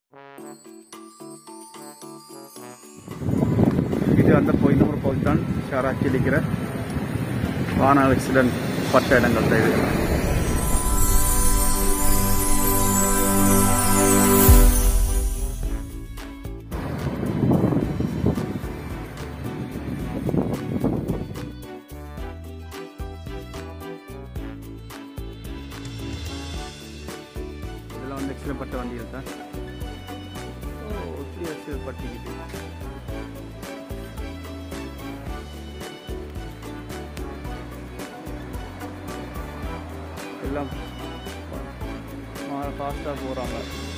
இது அந்த பொய்னூர் போல் தான் ஷாராச்சியில் இருக்கிற வாகன ஆக்சிடென்ட் பட்ட இடங்கள் இது. இதெல்லாம் வந்து ஆக்சிடென்ட் பட்ட வண்டிகள் தான். ஆக்சிடென்ட் பட்டிக்கிட்டு எல்லாம் ஃபாஸ்ட்டாக போகிறாங்க.